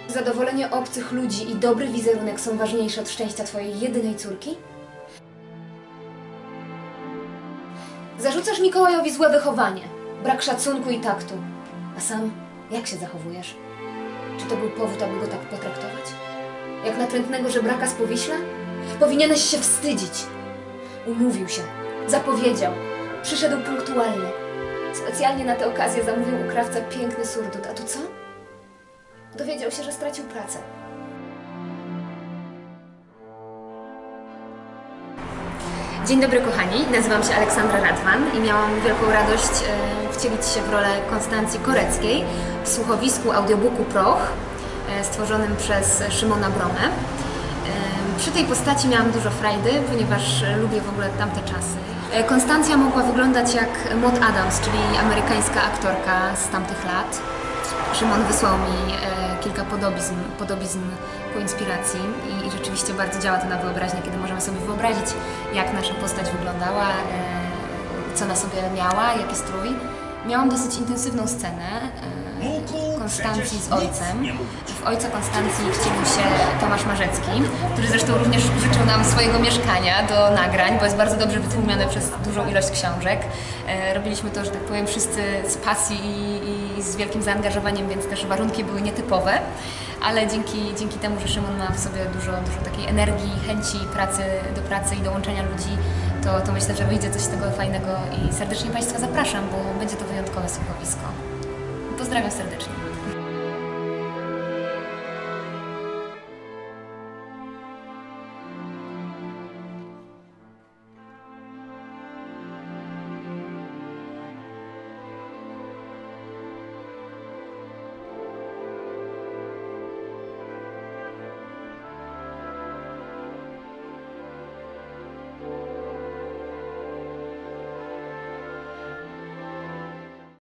Zadowolenie obcych ludzi i dobry wizerunek są ważniejsze od szczęścia twojej jedynej córki? Zarzucasz Mikołajowi złe wychowanie, brak szacunku i taktu. A sam jak się zachowujesz? Czy to był powód, aby go tak potraktować? Jak natrętnego żebraka z Powiśla? Powinieneś się wstydzić. Umówił się, zapowiedział, przyszedł punktualnie. Specjalnie na tę okazję zamówił u krawca piękny surdut. A tu co? Dowiedział się, że stracił pracę. Dzień dobry kochani, nazywam się Aleksandra Radwan i miałam wielką radość wcielić się w rolę Konstancji Koreckiej w słuchowisku audiobooku Proch stworzonym przez Szymona Bromę. Przy tej postaci miałam dużo frajdy, ponieważ lubię w ogóle tamte czasy. Konstancja mogła wyglądać jak Maud Adams, czyli amerykańska aktorka z tamtych lat. Szymon wysłał mi kilka podobizn ku inspiracji i rzeczywiście bardzo działa to na wyobraźnię, kiedy możemy sobie wyobrazić, jak nasza postać wyglądała, co na sobie miała, jaki strój. Miałam dosyć intensywną scenę Konstancji z ojcem. W ojca Konstancji wcielił się Tomasz Marzecki, który zresztą również życzył nam swojego mieszkania do nagrań, bo jest bardzo dobrze wytłumione przez dużą ilość książek. Robiliśmy to, że tak powiem, wszyscy z pasji i z wielkim zaangażowaniem, więc też warunki były nietypowe, ale dzięki temu, że Szymon ma w sobie dużo takiej energii, chęci do pracy i do łączenia ludzi, to myślę, że wyjdzie coś z tego fajnego i serdecznie Państwa zapraszam, bo będzie to wyjątkowe słuchowisko. Pozdrawiam serdecznie.